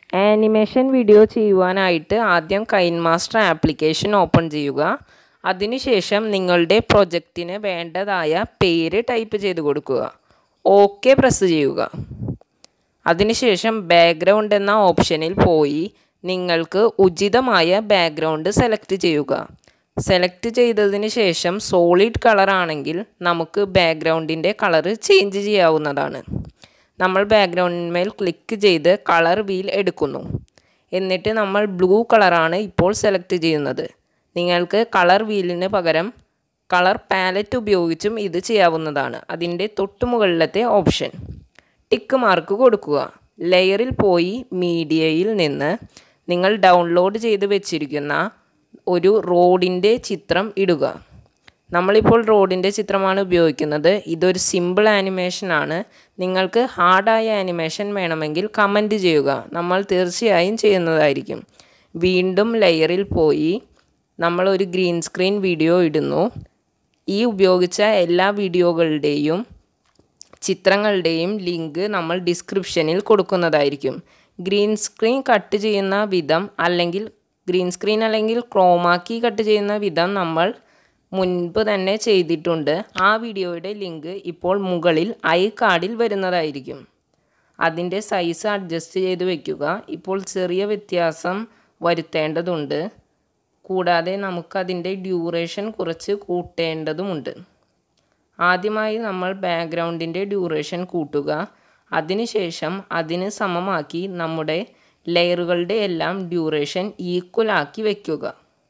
Animation video ചെയ്യുവാനായിട്ട് ആദ്യം KineMaster application open ചെയ്യുക. അതിനുശേഷം നിങ്ങളുടെ പ്രൊജക്റ്റിന് വേണ്ടതായ പേര് ടൈപ്പ് ചെയ്ത് കൊടുക്കുക. ഓക്കെ പ്രസ് ചെയ്യുക. അതിനുശേഷം ബാക്ക്ഗ്രൗണ്ട് എന്ന ഓപ്ഷനിൽ പോയി നിങ്ങൾക്ക് ഉചിതമായ ബാക്ക്ഗ്രൗണ്ട് സെലക്ട് ചെയ്യുക. സെലക്ട് ചെയ്തതിന് ശേഷം സോളിഡ് കളർ ആണെങ്കിൽ നമുക്ക് ബാക്ക്ഗ്രൗണ്ടിൻ്റെ കളറ് ചേഞ്ച് ചെയ്യാവുന്നതാണ്. നമ്മൾ ബാക്ക്ഗ്രൗണ്ടിന്മേൽ ക്ലിക്ക് ചെയ്ത് കളർ വീൽ എടുക്കുന്നു. എന്നിട്ട് നമ്മൾ ബ്ലൂ കളറാണ് ഇപ്പോൾ സെലക്ട് ചെയ്യുന്നത്. നിങ്ങൾക്ക് കളർ വീലിന് പകരം കളർ പാലറ്റ് ഉപയോഗിച്ചും ഇത് ചെയ്യാവുന്നതാണ്. അതിൻ്റെ തൊട്ടുമുകളിലത്തെ ഓപ്ഷൻ ടിക്ക് മാർക്ക് കൊടുക്കുക. ലെയറിൽ പോയി മീഡിയയിൽ നിന്ന് നിങ്ങൾ ഡൗൺലോഡ് ചെയ്ത് വെച്ചിരിക്കുന്ന ഒരു റോഡിൻ്റെ ചിത്രം ഇടുക. നമ്മളിപ്പോൾ റോഡിൻ്റെ ചിത്രമാണ് ഉപയോഗിക്കുന്നത്. ഇതൊരു സിമ്പിൾ ആനിമേഷനാണ്. നിങ്ങൾക്ക് ഹാർഡായ ആനിമേഷൻ വേണമെങ്കിൽ കമൻറ്റ് ചെയ്യുക. നമ്മൾ തീർച്ചയായും ചെയ്യുന്നതായിരിക്കും. വീണ്ടും ലെയറിൽ പോയി നമ്മളൊരു ഗ്രീൻ സ്ക്രീൻ വീഡിയോ ഇടുന്നു. ഈ ഉപയോഗിച്ച എല്ലാ വീഡിയോകളുടെയും ചിത്രങ്ങളുടെയും ലിങ്ക് നമ്മൾ ഡിസ്ക്രിപ്ഷനിൽ കൊടുക്കുന്നതായിരിക്കും. ഗ്രീൻ സ്ക്രീൻ കട്ട് ചെയ്യുന്ന വിധം അല്ലെങ്കിൽ ക്രോമാക്കി കട്ട് ചെയ്യുന്ന വിധം നമ്മൾ മുൻപ് തന്നെ ചെയ്തിട്ടുണ്ട്. ആ വീഡിയോയുടെ ലിങ്ക് ഇപ്പോൾ മുകളിൽ ഐ കാർഡിൽ വരുന്നതായിരിക്കും. അതിൻ്റെ സൈസ് അഡ്ജസ്റ്റ് ചെയ്ത് വയ്ക്കുക. ഇപ്പോൾ ചെറിയ വ്യത്യാസം വരുത്തേണ്ടതുണ്ട്. കൂടാതെ നമുക്കതിൻ്റെ ഡ്യൂറേഷൻ കുറച്ച് കൂട്ടേണ്ടതുമുണ്ട്. ആദ്യമായി നമ്മൾ ബാക്ക്ഗ്രൗണ്ടിൻ്റെ ഡ്യൂറേഷൻ കൂട്ടുക. അതിനുശേഷം അതിന് സമമാക്കി നമ്മുടെ ലെയറുകളുടെ എല്ലാം ഡ്യൂറേഷൻ ഈക്വലാക്കി വയ്ക്കുക.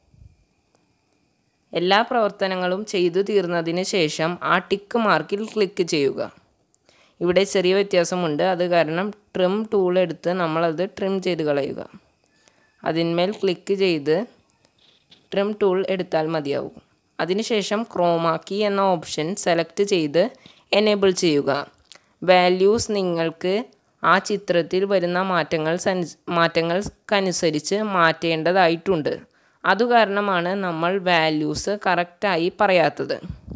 എല്ലാ പ്രവർത്തനങ്ങളും ചെയ്തു തീർന്നതിന് ശേഷം ആ ടിക്ക് മാർക്കിൽ ക്ലിക്ക് ചെയ്യുക. ഇവിടെ ചെറിയ വ്യത്യാസമുണ്ട്. അത് കാരണം ട്രിം ടൂൾ എടുത്ത് നമ്മളത് ട്രിം ചെയ്ത് കളയുക. അതിന്മേൽ ക്ലിക്ക് ചെയ്ത് ട്രിം ടൂൾ എടുത്താൽ മതിയാവും. അതിനുശേഷം ക്രോമാക്കി എന്ന ഓപ്ഷൻ സെലക്ട് ചെയ്ത് എനേബിൾ ചെയ്യുക. വാല്യൂസ് നിങ്ങൾക്ക് ആ ചിത്രത്തിൽ വരുന്ന മാറ്റങ്ങൾക്കനുസരിച്ച് മാറ്റേണ്ടതായിട്ടുണ്ട്. അതുകാരണമാണ് നമ്മൾ വാല്യൂസ് കറക്റ്റായി പറയാത്തത്.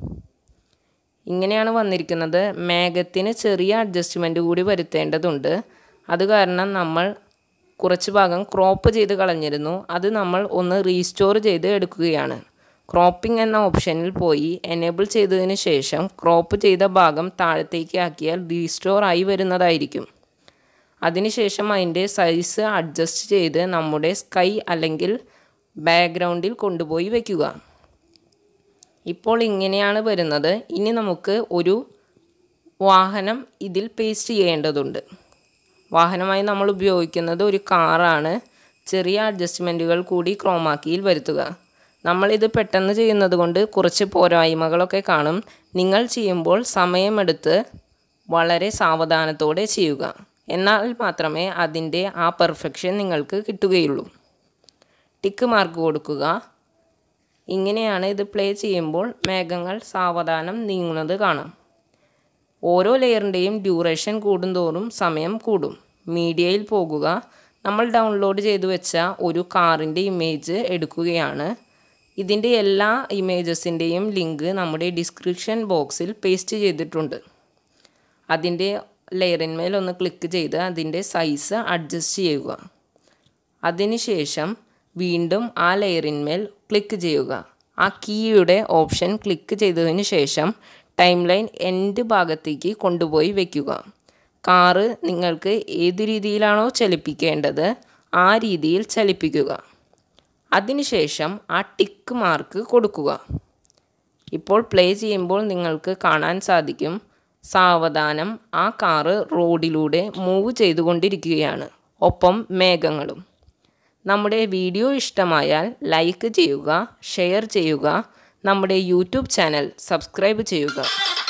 ഇങ്ങനെയാണ് വന്നിരിക്കുന്നത്. മേഘത്തിന് ചെറിയ അഡ്ജസ്റ്റ്മെൻറ്റ് കൂടി വരുത്തേണ്ടതുണ്ട്. അതുകാരണം നമ്മൾ കുറച്ച് ഭാഗം ക്രോപ്പ് ചെയ്ത് കളഞ്ഞിരുന്നു. അത് നമ്മൾ ഒന്ന് റീസ്റ്റോർ ചെയ്ത് എടുക്കുകയാണ്. ക്രോപ്പിംഗ് എന്ന ഓപ്ഷനിൽ പോയി എനേബിൾ ചെയ്തതിന് ശേഷം ക്രോപ്പ് ചെയ്ത ഭാഗം താഴത്തേക്ക് ആക്കിയാൽ റീസ്റ്റോർ ആയി വരുന്നതായിരിക്കും. അതിനുശേഷം അതിൻ്റെ സൈസ് അഡ്ജസ്റ്റ് ചെയ്ത് നമ്മുടെ സ്കൈ അല്ലെങ്കിൽ ബാക്ക്ഗ്രൗണ്ടിൽ കൊണ്ടുപോയി വയ്ക്കുക. ഇപ്പോൾ ഇങ്ങനെയാണ് വരുന്നത്. ഇനി നമുക്ക് ഒരു വാഹനം ഇതിൽ പേസ്റ്റ് ചെയ്യേണ്ടതുണ്ട്. വാഹനമായി നമ്മൾ ഉപയോഗിക്കുന്നത് ഒരു കാറാണ്. ചെറിയ അഡ്ജസ്റ്റ്മെൻറ്റുകൾ കൂടി ക്രോമാക്കിയിൽ വരുത്തുക. നമ്മളിത് പെട്ടെന്ന് ചെയ്യുന്നത് കൊണ്ട് കുറച്ച് പോരായ്മകളൊക്കെ കാണും. നിങ്ങൾ ചെയ്യുമ്പോൾ സമയമെടുത്ത് വളരെ സാവധാനത്തോടെ ചെയ്യുക. എന്നാൽ മാത്രമേ അതിൻ്റെ ആ പെർഫെക്ഷൻ നിങ്ങൾക്ക് കിട്ടുകയുള്ളൂ. ടിക്ക് മാർക്ക് കൊടുക്കുക. ഇങ്ങനെയാണ് ഇത് പ്ലേ ചെയ്യുമ്പോൾ മേഘങ്ങൾ സാവധാനം നീങ്ങുന്നത് കാണാം. ഓരോ ലെയറിൻ്റെയും ഡ്യൂറേഷൻ കൂടുന്തോറും സമയം കൂടും. മീഡിയയിൽ പോകുക. നമ്മൾ ഡൗൺലോഡ് ചെയ്തു വെച്ച ഒരു കാറിൻ്റെ ഇമേജ് എടുക്കുകയാണ്. ഇതിൻ്റെ എല്ലാ ഇമേജസിൻ്റെയും ലിങ്ക് നമ്മുടെ ഡിസ്ക്രിപ്ഷൻ ബോക്സിൽ പേസ്റ്റ് ചെയ്തിട്ടുണ്ട്. അതിൻ്റെ ലെയറിന്മേൽ ഒന്ന് ക്ലിക്ക് ചെയ്ത് അതിൻ്റെ സൈസ് അഡ്ജസ്റ്റ് ചെയ്യുക. അതിനുശേഷം വീണ്ടും ആ ലെയറിന്മേൽ ക്ലിക്ക് ചെയ്യുക. ആ കീയുടെ ഓപ്ഷൻ ക്ലിക്ക് ചെയ്തതിന് ശേഷം ടൈം ലൈൻ എൻഡ് ഭാഗത്തേക്ക് കൊണ്ടുപോയി വയ്ക്കുക. കാറ് നിങ്ങൾക്ക് ഏത് രീതിയിലാണോ ചലിപ്പിക്കേണ്ടത് ആ രീതിയിൽ ചലിപ്പിക്കുക. അതിനുശേഷം ആ ടിക്ക് മാർക്ക് കൊടുക്കുക. ഇപ്പോൾ പ്ലേ ചെയ്യുമ്പോൾ നിങ്ങൾക്ക് കാണാൻ സാധിക്കും സാവധാനം ആ കാറ് റോഡിലൂടെ മൂവ് ചെയ്തുകൊണ്ടിരിക്കുകയാണ്. ഒപ്പം മേഘങ്ങളും. നമ്മുടെ വീഡിയോ ഇഷ്ടമായാൽ ലൈക്ക് ചെയ്യുക, ഷെയർ ചെയ്യുക. നമ്മുടെ യൂട്യൂബ് ചാനൽ സബ്സ്ക്രൈബ് ചെയ്യുക.